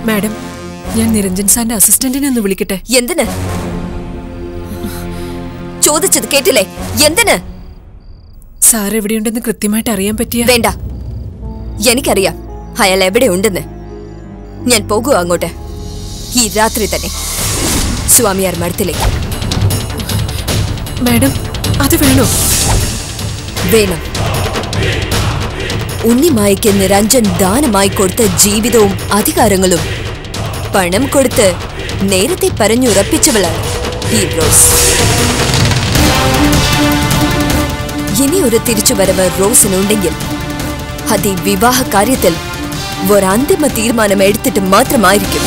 Madam, ഞാൻ നിരഞ്ജൻ സാറിന്റെ അസിസ്റ്റന്റിനെ ഒന്ന് വിളിക്കട്ടെ. എന്തിന്? ചോദിച്ചത് കേട്ടില്ലേ? എന്തിന്? സാർ എവിടെയുണ്ടെന്ന് കൃത്യമായിട്ട് അറിയാൻ പറ്റിയ? വേണ്ട, എനിക്കറിയാം അയാൾ എവിടെ ഉണ്ടെന്ന്. ഞാൻ പോകുക അങ്ങോട്ട് ഈ രാത്രി തന്നെ, സ്വാമിയാർ മഠത്തിലേക്ക്. മാഡം, അത് വേണോ? വേണം. ഉണ്ണിമായ്ക്ക് നിരഞ്ജൻ ദാനമായി കൊടുത്ത ജീവിതവും അധികാരങ്ങളും പണം കൊടുത്ത് നേരത്തെ പറഞ്ഞുറപ്പിച്ചവളാണ് ഈ റോസ്. ഇനി ഒരു തിരിച്ചുവരവ് റോസിനുണ്ടെങ്കിൽ അത് ഈ വിവാഹ കാര്യത്തിൽ ഒരന്തിമ തീരുമാനം എടുത്തിട്ട് മാത്രമായിരിക്കും.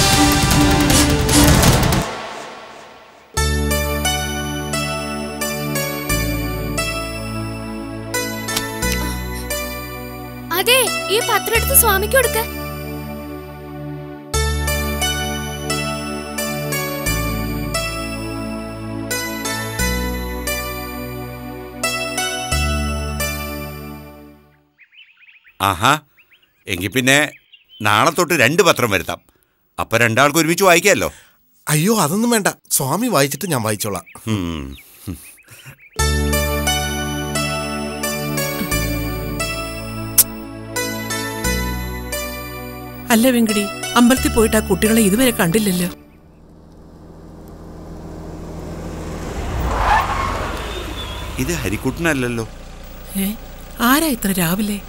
അതെ, ഈ പത്രം എടുത്ത് സ്വാമിക്ക് കൊടുക്ക. ആഹാ, എങ്കിൽ പിന്നെ നാളെ തൊട്ട് 2 പത്രം വരുത്താം. അപ്പൊ രണ്ടാൾക്ക് ഒരുമിച്ച് വായിക്കാമല്ലോ. അയ്യോ, അതൊന്നും വേണ്ട. സ്വാമി വായിച്ചിട്ട് ഞാൻ വായിച്ചോളാം. അല്ല വെങ്കടി, അമ്പലത്തിൽ പോയിട്ട് ആ കുട്ടികളെ ഇതുവരെ കണ്ടില്ലല്ലോ. ഇത് ഹരിക്കുട്ടനല്ലല്ലോ. ആരാ ഇത്ര രാവിലെ?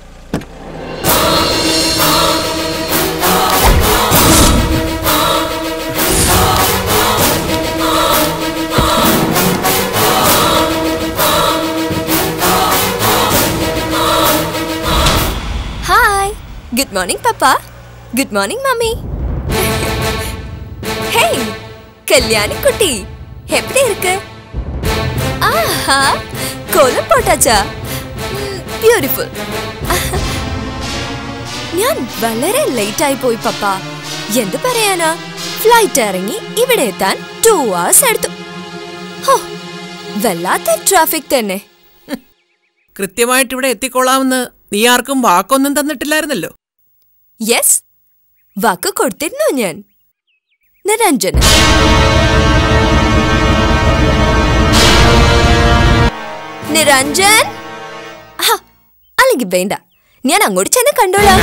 Hi, good morning papa. Good morning mummy. Hey Kalyani കുട്ടി, எப்படி இருக்கு? ആഹാ, കോലം പോട്ടാച്ചാ. ബ്യൂട്ടിഫുൾ. ഞാൻ വളരെ ലേറ്റ് ആയി പോയി പപ്പ. എന്ത് പറയാനാ, ഫ്ലൈറ്റ് ഇറങ്ങി ഇവിടെ എത്താൻ 2 hours എടുത്തു. വല്ലാത്ത ട്രാഫിക് തന്നെ. കൃത്യമായിട്ട് ഇവിടെ എത്തിക്കൊള്ളാമെന്ന് നീ ആർക്കും വാക്കൊന്നും തന്നിട്ടില്ലായിരുന്നല്ലോ. യെസ്, വാക്ക് കൊടുത്തിരുന്നു ഞാൻ. നിരഞ്ജൻ. നിരഞ്ജൻ, അല്ലെങ്കിൽ വേണ്ട, ഞാൻ അങ്ങോട്ട് ചെന്ന് കണ്ടോളാം.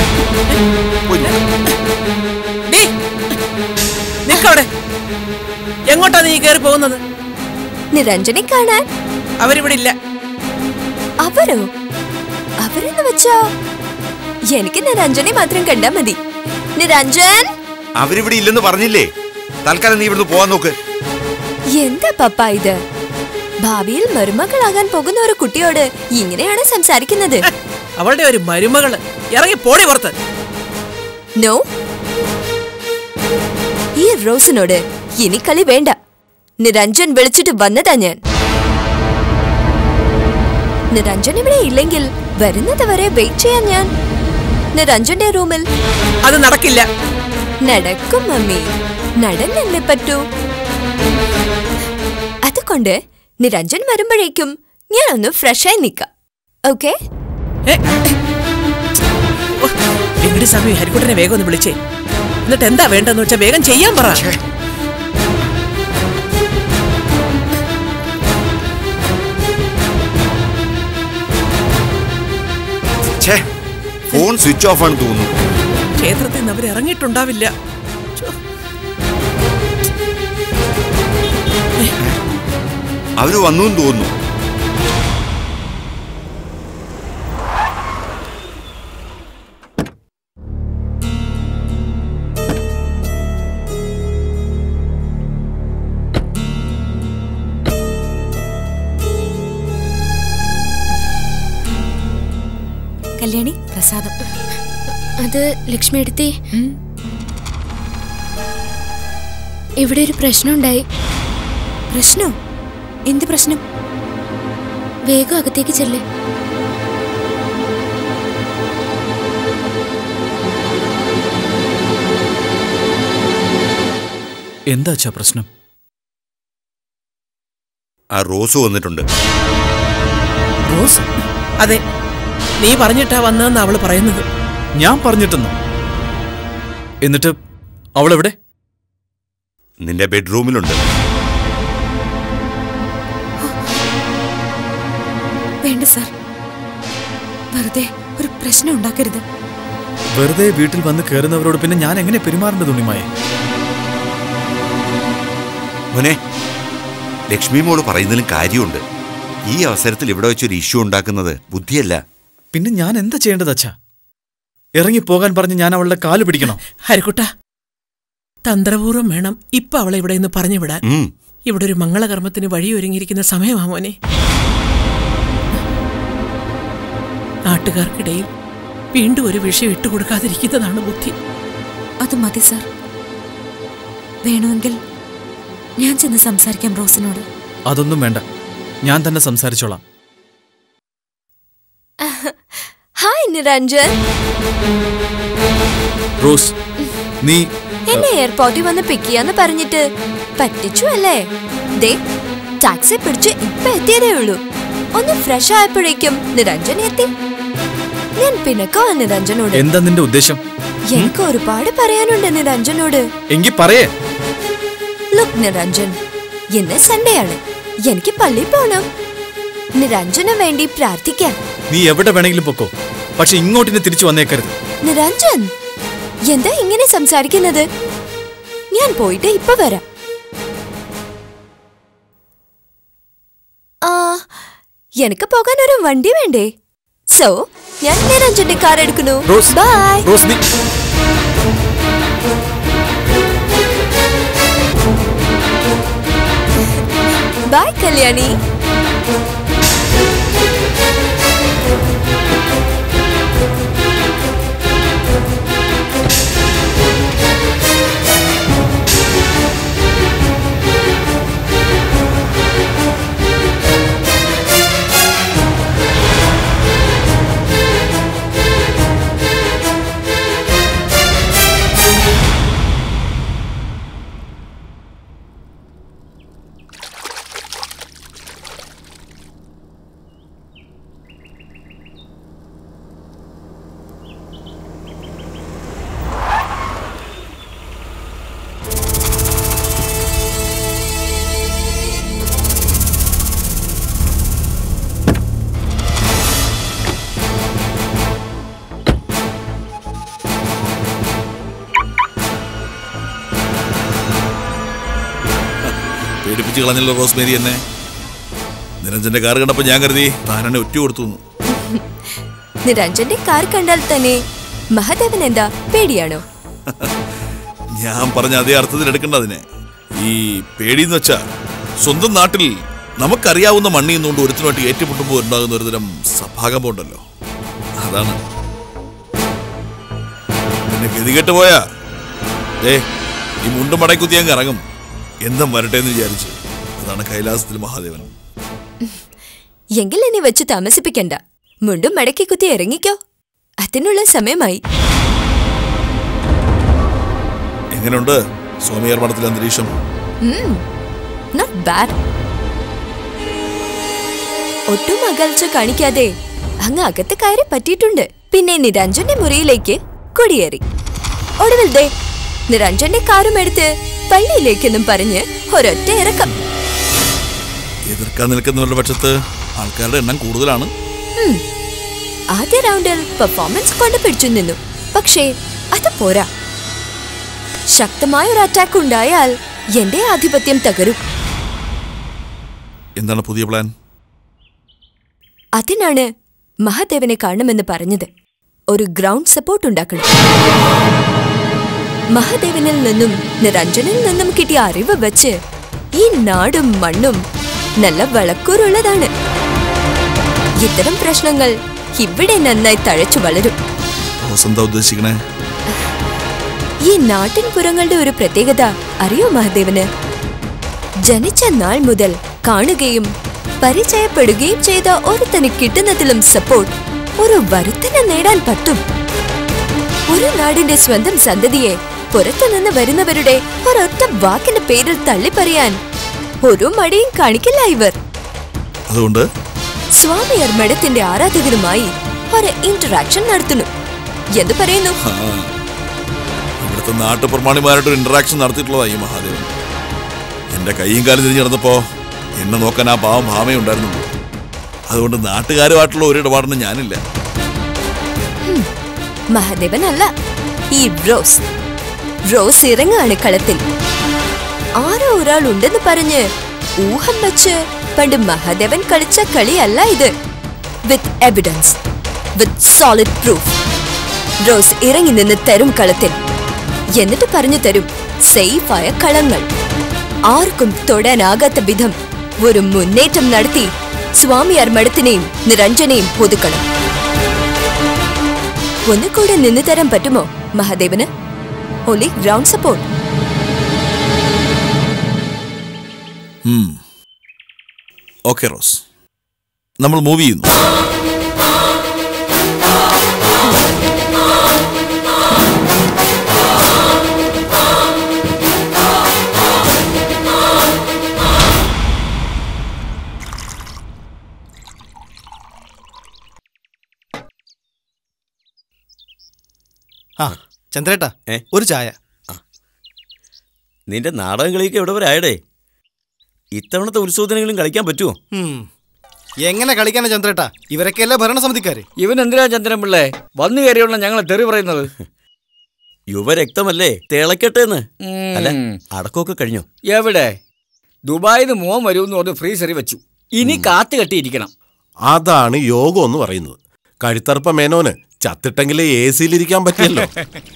എങ്ങോട്ടാ നീ കയറി പോകുന്നത്? നിരഞ്ജനെ കാണാൻ. അവരിവിടെ ഇല്ല. അവരോ? അവരെന്ന് വെച്ചാ എനിക്ക് നിരഞ്ജനെ മാത്രം കണ്ടാ മതി. നിരഞ്ജൻ, അവരിവിടെ ഇല്ലെന്ന് പറഞ്ഞില്ലേ? തൽക്കാലം നീ ഇവിടുന്ന് പോവാൻ നോക്ക്. എന്താ പപ്പ ഇത്? ഭാവിയിൽ മരുമകളാകാൻ പോകുന്ന ഒരു കുട്ടിയോട് ഇങ്ങനെയാണ് സംസാരിക്കുന്നത്? അവളുടെ ഒരു മരുമകള്. ഇറങ്ങി പോടി പുറത്ത്. നോ, ഈ റോസിനോട് ഇനി കളി വേണ്ട. നിരഞ്ജൻ വിളിച്ചിട്ട് വന്നതാ ഞാൻ. നിരഞ്ജൻ ഇവിടെ ഇല്ലെങ്കിൽ വരുന്നത് വരെ വെയിറ്റ് ചെയ്യാൻ ഞാൻ നിരഞ്ജന്റെ റൂമിൽ. അത് നടക്കില്ല. നടക്കും മമ്മി, നടന്നല്ലേ പറ്റൂ. അതുകൊണ്ട് നിരഞ്ജൻ വരുമ്പോഴേക്കും ഞാനൊന്ന് ഫ്രഷായി നിൽക്കാം. ഓക്കെ? എങ്ങടി സമയം ഹരിക്കുട്ടനെ വേഗം ഒന്ന് വിളിച്ചേ. എന്നിട്ട് എന്താ വേണ്ടെന്ന് വെച്ചാ വേഗം ചെയ്യാൻ പറ. ഫോൺ സ്വിച്ച് ഓഫ് ആണ് തോന്നുന്നു. ക്ഷേത്രത്തിൽ നിന്ന് അവർ ഇറങ്ങിയിട്ടുണ്ടാവില്ല. അവര് വന്നു തോന്നുന്നു. കല്യാണി, പ്രസാദം. അത് ലക്ഷ്മി എടുത്തേ. ഇവിടെ ഒരു പ്രശ്നമുണ്ടായി. പ്രശ്നോ? എന്ത് പ്രശ്നം? വേഗം അകത്തേക്ക് ചെല്ലേ. എന്താ പ്രശ്നം? ആ റോസ് വന്നിട്ടുണ്ട്. റോസ്? അതെ, നീ പറഞ്ഞിട്ടാ വന്നതെന്ന് അവള് പറയുന്നത്. ഞാൻ പറഞ്ഞിട്ടെന്നോ? എന്നിട്ട് അവളെവിടെ? നിന്റെ ബെഡ്റൂമിലുണ്ട്. വേണ്ട സാർ, വെറുതെ ഒരു പ്രശ്നം ഉണ്ടാക്കരുത്. വെറുതെ വീട്ടിൽ വന്ന് കയറുന്നവരോട് പിന്നെ ഞാൻ എങ്ങനെ പെരുമാറേണ്ടത് ഉണ്ണിമായെ? മോനെ, ലക്ഷ്മി മോള് പറയുന്നതിലും കാര്യമുണ്ട്. ഈ അവസരത്തിൽ ഇവിടെ വെച്ചൊരു ഇഷ്യൂ ഉണ്ടാക്കുന്നത് ബുദ്ധിയല്ല. പിന്നെ ഞാൻ എന്താ ചെയ്യേണ്ടത് അച്ഛാ? ഇറങ്ങിപ്പോകാൻ പറഞ്ഞ് ഞാൻ അവളുടെ കാല് പിടിക്കണോ? ഹരിക്കുട്ട, തന്ത്രപൂർവ്വം വേണം ഇപ്പൊ അവളെ ഇവിടെ നിന്ന് പറഞ്ഞു വിടാൻ. ഇവിടെ ഒരു മംഗളകർമ്മത്തിന് വഴിയൊരുങ്ങിയിരിക്കുന്ന സമയമാ മോനെ. നാട്ടുകാർക്കിടയിൽ വീണ്ടും ഒരു വിഷയം ഇട്ടുകൊടുക്കാതിരിക്കുന്നതാണ് ബുദ്ധി. അത് മതി സാർ. വേണമെങ്കിൽ ഞാൻ ചെന്ന് സംസാരിക്കാം റോസിനോട്. അതൊന്നും വേണ്ട, ഞാൻ തന്നെ സംസാരിച്ചോളാം. ഹായ് നിരഞ്ജൻ. റോസ്, നീ എന്നെ എയർപോർട്ടിൽ വന്ന് പിക്ക് ചെയ്യാന്ന് പറഞ്ഞിട്ട് പറ്റിച്ചു അല്ലേ? ദേ, ടാക്സി പിടിച്ച് ഇപ്പൊ എത്തിയതേ ഉള്ളൂ. ഒന്ന് ഫ്രഷ് ആയപ്പോഴേക്കും നിരഞ്ജൻ എത്തി. ഞാൻ പിണക്കോ നിരഞ്ജനോട്. എന്താ നിന്റെ ഉദ്ദേശം? എനിക്ക് ഒരുപാട് പറയാനുണ്ട് നിരഞ്ജനോട്. എങ്കി പറയേ. ലുക്ക് നിരഞ്ജൻ, ഇന്ന് സൺഡേ ആണ്. എനിക്ക് പള്ളിയിൽ പോണം. നിരഞ്ജന് വേണ്ടി പ്രാർത്ഥിക്കാൻ. നീ എവിടെ വേണമെങ്കിലും പൊക്കോ, പക്ഷെ ഇങ്ങോട്ടിന് തിരിച്ചു വന്നേക്കരുത്. നിരഞ്ജൻ, എന്താ ഇങ്ങനെ സംസാരിക്കുന്നത്? ഞാൻ പോയിട്ട് ഇപ്പൊ വരാം. എനിക്ക് പോകാൻ ഒരു വണ്ടി വേണ്ടേ? സോ ഞാൻ നിരഞ്ജന്റെ കാർ എടുക്കുന്നു. ബൈ. ബൈ കല്യാണി. പേടിപ്പിച്ച് കളഞ്ഞല്ലോ റോസ്മേരി എന്നെ. നിരഞ്ജന്റെ കാർ കണ്ടപ്പോ ഞാൻ കരുതി താനെന്നെ ഒറ്റ കൊടുത്തു. നിരഞ്ജന്റെ കാർ കണ്ടാൽ തന്നെ മഹാദേവൻ എന്താ പേടിയാണോ? ഞാൻ പറഞ്ഞ അതേ അർത്ഥത്തിൽ എടുക്കണ്ട അതിനെ. ഈ പേടിന്ന് വെച്ചാ സ്വന്തം നാട്ടിൽ നമുക്കറിയാവുന്ന മണ്ണിൽ നിന്നുകൊണ്ട് ഒരുത്തിനുമായിട്ട് ഏറ്റുമുട്ടുമ്പോൾ ഉണ്ടാകുന്ന ഒരുതരം സഭാകമ്പം ഉണ്ടല്ലോ, അതാണ്. പിന്നെ ഗതികെട്ട് പോയാ ഈ മുണ്ടും മടക്കുത്തി അങ്ങ് ഇറങ്ങും. എന്തും വരട്ടെ എന്ന് വിചാരിച്ചു. അതാണ് കൈലാസത്തിൽ മഹാദേവൻ. എങ്കിൽ എന്നെ വെച്ച് താമസിപ്പിക്കണ്ട. മുണ്ടും മടക്കി കുത്തി ഇറങ്ങിക്കോ. അതിനുള്ള സമയമായി. എങ്ങനെയുണ്ട് സ്വാമിയാർ മഠത്തിലെ അന്തരീക്ഷം? Not bad. ഒട്ടും അകൽച്ച കാണിക്കാതെ അങ്ങ് അകത്ത് കയറി പറ്റിയിട്ടുണ്ട്. പിന്നെ നിരഞ്ജന്റെ മുറിയിലേക്ക് കുടിയേറി. ഒടുവിൽ ദേ നിരഞ്ജന്റെ കാറും എടുത്ത് പള്ളിയിലേക്കെന്നും പറഞ്ഞ് ഒരൊറ്റ ഇറക്കം. എതിർക്കാൻ നിൽക്കുന്നവരുടെ പക്ഷത്ത് ആൾക്കാരുടെ എണ്ണം കൂടുതലാണ്. ആദ്യ റൗണ്ടിൽ പെർഫോമൻസ് കൊണ്ട് പിടിച്ചു നിന്നു. പക്ഷേ അത് പോരാ. ശക്തമായ ഒരു അറ്റാക്ക് ഉണ്ടായാൽ എന്റെ ആധിപത്യം തകരും. എന്താണ് പുതിയ പ്ലാൻ? അതിനാണ് മഹാദേവനെ കാണണമെന്ന് പറഞ്ഞത്. ഒരു ഗ്രൗണ്ട് സപ്പോർട്ട് ഉണ്ടാക്കണം. മഹാദേവനിൽ നിന്നും നിരഞ്ജനിൽ നിന്നും കിട്ടിയ അറിവ് വെച്ച് ഈ നാടും മണ്ണും നല്ല വളക്കൂറുള്ളതാണ്. ഇത്തരം പ്രശ്നങ്ങൾ ഇവിടെ നന്നായി തഴച്ചു വളരും. ഉദ്ദേശിക്കണേ? ഈ നാട്ടിൻ പുറങ്ങളുടെ ഒരു പ്രത്യേകത അറിയോ മഹാദേവന്? ജനിച്ച നാൾ മുതൽ കാണുകയും പരിചയപ്പെടുകയും ചെയ്ത ഒരുത്തന് കിട്ടുന്നതിലും സപ്പോർട്ട് ഒരു വരുത്തനെ നേടാൻ പറ്റും. ഒരു നാടിന്റെ സ്വന്തം സന്തതിയെ പുറത്തുനിന്ന് വരുന്നവരുടെ ഒരൊറ്റ വാക്കിന്റെ പേരിൽ തള്ളിപ്പറയാൻ ഒരു മടിയും കാണിക്കില്ല ഇവർ. അതുകൊണ്ട് സ്വാമിയാർ മഠത്തിന്റെ ആരാധകരുമായി ഒരു ഇന്ററാക്ഷൻ നടത്തുന്നു. എന്ത് പറയുന്നു? ഇവിടുത്തെ നാട്ടുപ്രമാണിമാരായിട്ടൊരു ഇന്ററാക്ഷൻ നടത്തിയിട്ടുള്ളതാ ഈ മഹാദേവൻ. എന്റെ കൈയും കാലും തിരിഞ്ഞ് നടന്നപ്പോ എന്നെ നോക്കാൻ ആ പാവം ഭാമേ ഉണ്ടായിരുന്നുള്ളൂ. അതുകൊണ്ട് നാട്ടുകാരുമായിട്ടുള്ള ഒരു ഇടപാടിനും ഞാനില്ല. മഹാദേവനല്ല, ഈ റോസ് ഇറങ്ങാണ് കളത്തിൽ. ആരോ ഒരാൾ ഉണ്ടെന്ന് പറഞ്ഞ് ഊഹം വെച്ച് പണ്ട് മഹാദേവൻ കളിച്ച കളിയല്ല ഇത്. With evidence, with solid proof. Rose ഇറങ്ങി നിന്ന് തരും കളത്തിൽ. എന്നിട്ട് പറഞ്ഞു തരും സേഫായ കളങ്ങൾ. ആർക്കും തൊടാനാകാത്ത വിധം ഒരു മുന്നേറ്റം നടത്തി സ്വാമിയാർ മഠത്തിനെയും നിരഞ്ജനെയും ഒതുക്കണം. ഒന്നുകൂടെ നിന്ന് തരാൻ പറ്റുമോ മഹാദേവന്? Only ground support. Okay Rose, നമ്മൾ മൂവ് ചെയ്യുന്നു. ആ ചന്ദ്രേട്ടാ, ഒരു ചായ. നിന്റെ നാടകം കളിയൊക്കെ എവിടെ വരെ ആയടേ? ഇത്തവണത്തെ ഉത്സവത്തിനെങ്കിലും കളിക്കാൻ പറ്റുമോ? എങ്ങനെ കളിക്കാനാ ചന്ദ്രേട്ടാ? ഇവരൊക്കെയല്ലേ ഭരണസമിതിക്കാര്. ഇവൻ എന്തിനാ ചന്ദ്രൻ പിള്ളേ വന്നു കയറിയുള്ള ഞങ്ങളെ തെറി പറയുന്നത്? യുവരക്തമല്ലേ, തിളക്കട്ടെന്ന്. അല്ല, അടക്കമൊക്കെ കഴിഞ്ഞോ? എവിടെ? ദുബായിന്ന് മോൻ വരുമെന്ന് പറഞ്ഞ് ഫ്രീസറിൽ വെച്ചു. ഇനി കാത്തു കെട്ടിയിരിക്കണം. അതാണ് യോഗം എന്ന് പറയുന്നത്. കഴുത്തർപ്പ മേനോന് ചത്തിട്ടെങ്കിലേ AC-യിലിരിക്കാൻ പറ്റിയല്ലോ.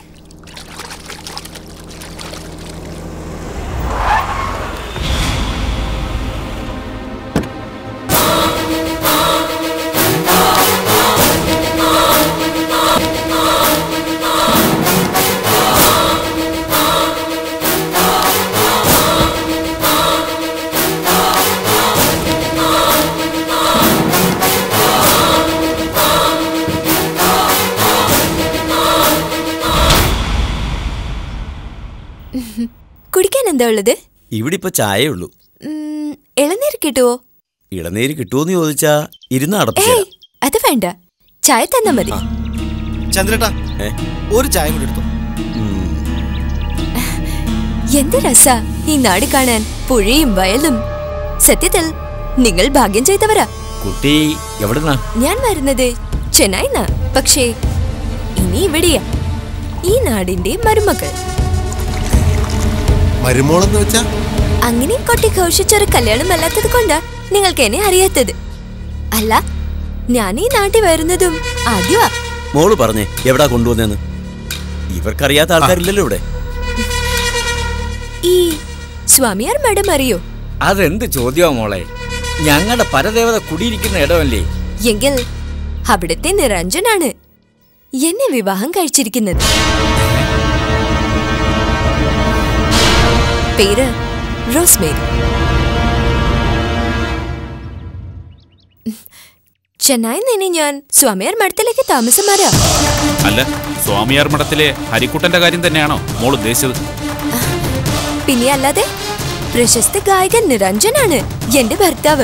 കുടിക്കാൻ എന്താ ഉള്ളത്? ഇവിടെ ഇപ്പൊ ചായേ ഉള്ളൂ. ഇളനീര് കിട്ടുവോ? ഇളനീര് കിട്ടുമോന്ന് ചോദിച്ചാ ഇരുന്ന് അടപ്പിച്ചു. അത് വേണ്ട, ചായ തന്നാ മതി. ചന്ദ്രേട്ടാ, ഒരു ചായ കൂടി എടുത്തു. എന്ത് രസ ഈ നാട് കാണാൻ, പുഴയും വയലും. സത്യത്തിൽ നിങ്ങൾ ഭാഗ്യം ചെയ്തവരാ. കുട്ടി എവിടുന്നാ? ഞാൻ വരുന്നത് ചെന്നൈന്നാ. പക്ഷേ ഇനി ഇവിടെയാ, ഈ നാടിന്റെ മരുമകൾ. മരുമോളെന്ന് വെച്ചാ അങ്ങനെ കൊട്ടി ഘോഷിച്ചൊരു കല്യാണം അല്ലാത്തത് കൊണ്ടാ നിങ്ങൾക്ക് എന്നെ അറിയാത്തത്. അല്ല, ഞാൻ ഈ നാട്ടിൽ വരുന്നതും ആദ്യമാ. മോള് പറഞ്ഞേ എവിടാ കൊണ്ടുവന്നെന്ന്. ഇവർക്കറിയാത്ത ആൾക്കാരില്ലല്ലോ ഇവിടെ. ഈ സ്വാമിയാർ മഠം അറിയോ? അതെന്ത് ചോദ്യമാ മോളെ? ഞങ്ങളുടെ പരദേവത കുടിയിരിക്കുന്ന ഇടമല്ലേ? എങ്കിൽ അവിടുത്തെ നിരഞ്ജനാണ് എന്നെ വിവാഹം കഴിച്ചിരിക്കുന്നത്. പേര് റോസ്മേരി. ചെന്നൈയിൽ നിന്ന് ഞാൻ സ്വാമിയാർ മഠത്തിലേക്ക് താമസം മാറാം. അല്ല, സ്വാമിയാർ മഠത്തിലെ ഹരിക്കുട്ടന്റെ കാര്യം തന്നെയാണോ മോൾ ഉദ്ദേശിച്ചത്? പിന്നെ അല്ലാതെ, പ്രശസ്ത ഗായകൻ നിരഞ്ജനാണ് എന്റെ ഭർത്താവ്.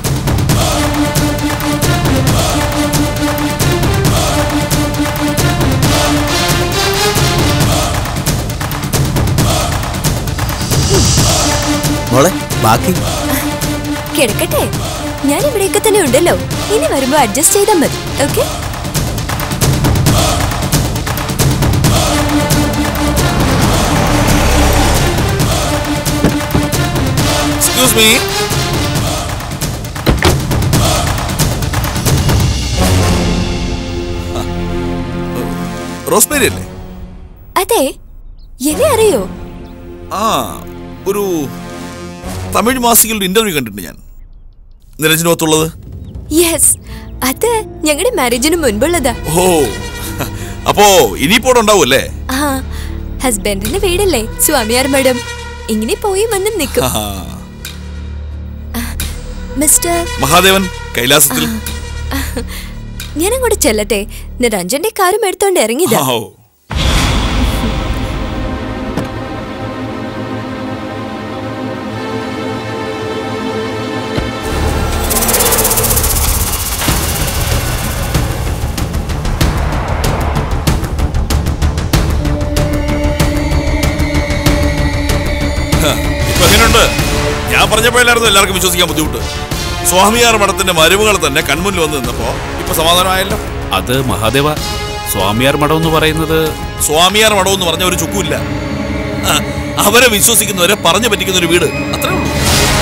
മോളെ ബാക്കി കിടക്കട്ടെ, ഞാൻ ഇവിടെയൊക്കെ തന്നെ ഉണ്ടല്ലോ. ഇനി വരുമ്പോ അഡ്ജസ്റ്റ് ചെയ്താൽ മതി. ഓക്കെ? Excuse me. റോസ്മേരി അല്ലേ? അതെ, എന്നെ അറിയോ? ആ, ഒരു തമിഴ് മാസികയുടെ ഇന്റർവ്യൂ കണ്ടിട്ടുണ്ട് ഞാൻ. നിരഞ്ജനത്തുള്ളത്. യെസ്, അത് ഞങ്ങളുടെ മാരേജിന് മുൻപുള്ളതാ. ഓ, അപ്പോ ഇനിയിപ്പോ ഉണ്ടാവൂല്ലേ? ആ, ഹസ്ബൻഡിന്റെ വീടല്ലേ സ്വാമിയാർ മഠം. ഇങ്ങനെ പോയി വന്നും നിൽക്കും. മിസ്റ്റർ മഹാദേവൻ കൈലാസത്തിൽ. ഞാൻ അങ്ങോട്ട് ചെല്ലട്ടെ. നിരഞ്ജന്റെ കാറും എടുത്തോണ്ട് ഇറങ്ങിയതാ. പറഞ്ഞപ്പോഴായിരുന്നു എല്ലാവർക്കും വിശ്വസിക്കാൻ ബുദ്ധിമുട്ട്. സ്വാമിയാർ മഠത്തിന്റെ മരുമകൾ തന്നെ കൺമുന്നിൽ വന്ന് നിന്നപ്പോ ഇപ്പൊ സമാധാനമായല്ലോ. അത് മഹാദേവ, സ്വാമിയാർ മഠം എന്ന് പറയുന്നത് സ്വാമിയാർ മഠം എന്ന് പറഞ്ഞ ഒരു ചുക്കുമില്ല. അവരെ വിശ്വസിക്കുന്നവരെ പറഞ്ഞു പറ്റിക്കുന്ന ഒരു വീട്, അത്രേ ഉള്ളൂ.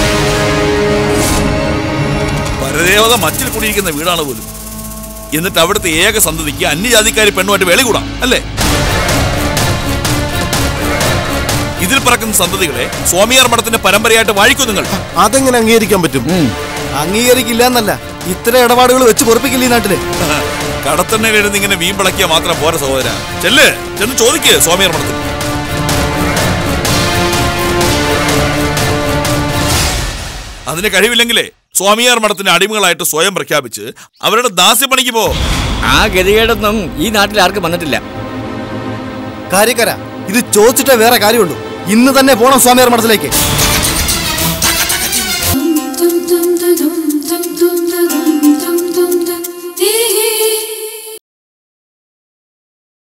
പരദേവത മച്ചിൽ കുടിയിരിക്കുന്ന വീടാണ് പോലും. എന്നിട്ട് അവിടുത്തെ ഏക സന്തതിക്ക് അന്യജാതിക്കാരി പെണ്ണുമായിട്ട് വേളി കൂടാം അല്ലേ? ഇതിൽ പറക്കുന്ന സന്തതികളെ സ്വാമിയാർ മഠത്തിന്റെ പരമ്പരയായിട്ട് വാഴിക്കും നിങ്ങൾ. അതെങ്ങനെ അംഗീകരിക്കാൻ പറ്റും? അംഗീകരിക്കില്ല എന്നല്ല, ഇത്തരം ഇടപാടുകൾ വെച്ച് പൊറപ്പിക്കില്ല ഈ നാട്ടില്. കടത്തണ്ണയിലിരുന്ന് ഇങ്ങനെ വീമ്പിളക്കിയാൽ മാത്രം പോരാ സഹോദര. ചെന്ന് ചോദിക്കേ സ്വാമിയാർ മഠത്തിൽ. അതിന് കഴിവില്ലെങ്കിലേ സ്വാമിയാർ മഠത്തിന്റെ അടിമകളായിട്ട് സ്വയം പ്രഖ്യാപിച്ച് അവരുടെ ദാസ്യപ്പണിക്ക് പോ. ആ ഗതികേടൊന്നും ഈ നാട്ടിൽ ആർക്കും വന്നിട്ടില്ല. കാര്യക്കാരാ, ഇത് ചോദിച്ചിട്ടേ വേറെ കാര്യമുള്ളൂ. ഇന്ന് തന്നെ പോണം സ്വാമിയാർ മഠത്തിലേക്ക്.